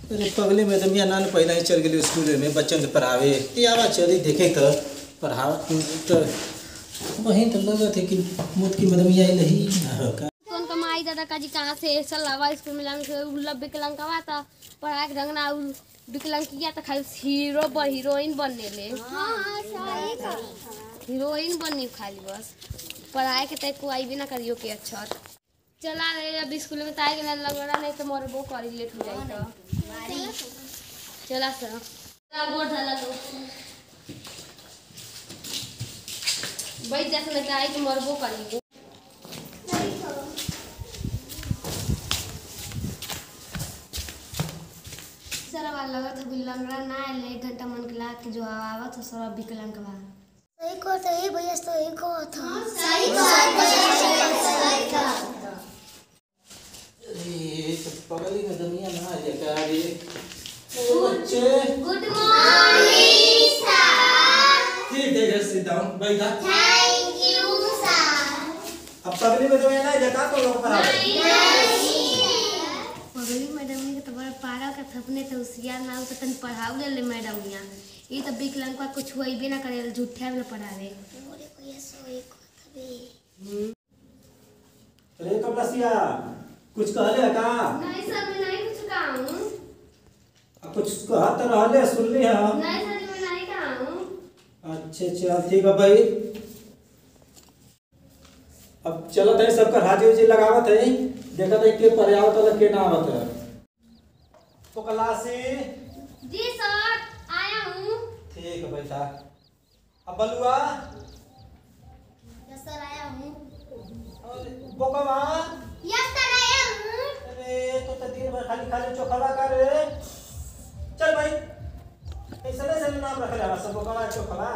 अरे पगले में तो मियाँ नान पहले ही चल गई स्कूल में बच्चन के पढ़ावे आवा चली देखे तो पढ़ावा तो वहीं तो लगा थे कि मुद की मदमिया नहीं का कौन कमाई दादा का जी कहाँ से चलावा स्कूल में लाने से उल्लब विकलांगवा था पढ़ाई ढंग ना विकलांग किया तो खाली हीरो पर हीरोइन बनने ले हीरोइन बननी खाली बस पढ़ाई के तक को आई भी ना करियो के अच्छा चला रे अब स्कूल में ताई के ना लगना नहीं तो मोरे वो करी लेट हो जाई तो चला सर गोड़ धला लो बैठ जा से ताई के मोरे वो करी सरवा लगत विकलांगरा ना आले 1 घंटा मन के ला के जो आवत हो सरवा विकलांग का सही को सही भैया सही को था सही का अरे तो पगली में दुनिया ना आ जाएगा रे ओ बच्चे गुड मॉर्निंग सर ठीक है जस्ट सिट डाउन बैठा थैंक यू सर अब पगली में दुनिया ना आ जाएगा तो लोग पढ़ा पगली मैडम ने तो बड़ा पारा का थपने तो होशियार ना तो तन पढ़ाव ले मैडम यहाँ ये तो विकलांग का कुछ हुई भी ना करे झूठा में पढ़ावे मोरे को ये सोई को थबे अरे कपलसिया कुछ कहले का नहीं सर मैं नहीं कुछ कहूं अब कुछ कहत रहले सुन ली हम नहीं सर मैं नहीं कहूं अच्छे चल ठीक है भाई अब चलत है सबका हाजी उजी लगावत है देखत है के पर्यावत वाला के ना आवत है तो क्लासी जी सर आया हूं ठीक है बेटा अब बलुआ यस सर आया हूं और बोकवा यस सर आया हूं अरे तो दिन भर खाली खाली चोखवा कर चल भाई ऐसा नहीं से नाम रख ले सब बोकवा चोखवा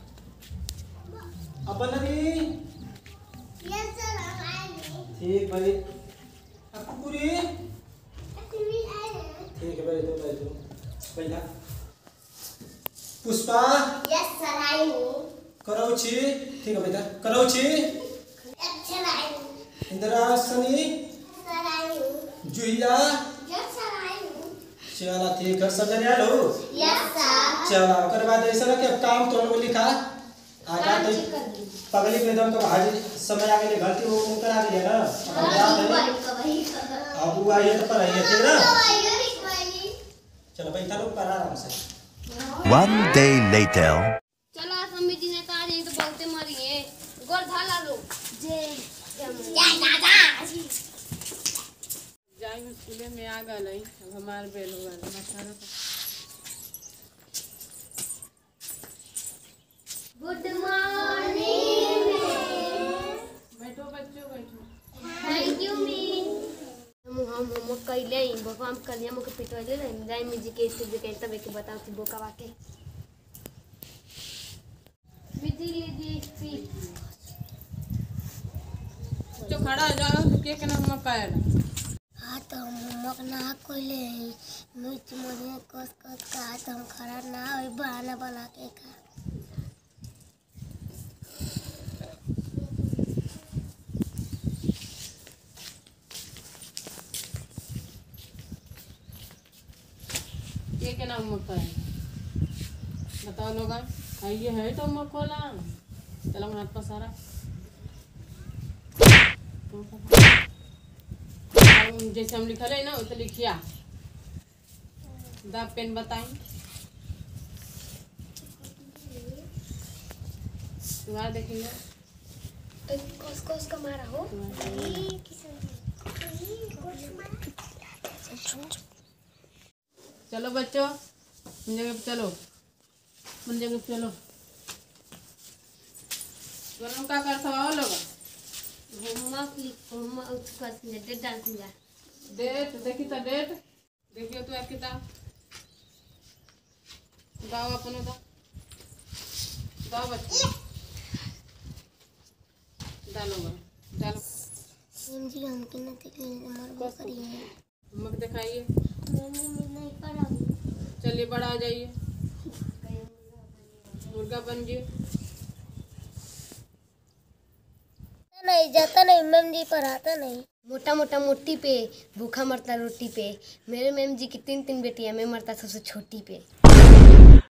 अब बनवी यस सर आया हूं ठीक भाई अब पूरी अभी आया ठीक है भाई तो बैठा पुष्पा यस सर आई हूं करौची ठीक है बेटा करौची अच्छा आई हूं इंद्रासनी सर आई हूं जुहिया यस सर आई हूं चला ठीक है सब जने आलो यस सर चला ओकर बाद ऐसा ना कि अब काम तो लोग लिखा आगा तो पगली में दम तो हाजिर समय आगे ले गलती वो मुकर आ गई है ना अब वो आई है तो पर आई है ठीक ना चलो बैठा लो पर आराम से One day later. चला मम्मी जी ने कहा नहीं तो बोलते मरिए गोर धाला लो जे जाई स्कूल में आ गई अब हमार बेल हो गया मास्टर गुड मॉर्निंग बैठो बच्चों बैठो थैंक यू मिस हम कइले ही बाबा हम कलिया मुके पिटवाले रे जाई मी जी के स्कूल के तब के बताओ कि बोकावा के विधि लीजिए सी बच्चों खड़ा हो जाओ तो के केना हम पाए हां तो मक ना कोइले मिर्च मुझे कस कस का हाथ हम खड़ा ना होई बहाना बना के का के नाम मक्का है बताओ लोग आइए है तो मक्कोला चलो हाथ पर सारा जैसे हम लिखल है ना तो लिखिया दा पेन बताई तुम्हारा देखेंगे कस कस का मारा हो चलो बच्चों जगह पे चलो जगह पे चलो गरम का करता हो लोग डेट डाल दिया डेट देखी तो डेट देखियो तो एक किताब दाओ अपनो दाओ बच्चे डालो डालो जी हम कितना तक हमारे करिए मग दिखाइए मम्मी नहीं पढ़ा चलिए बड़ा आ जाइए मुर्गा बन जी नहीं जाता नहीं मैम जी पढ़ाता नहीं मोटा मोटा मोटी पे, भूखा मरता रोटी पे। मेरे मैम जी की 3 बेटियां, मैं मरता सबसे छोटी पे।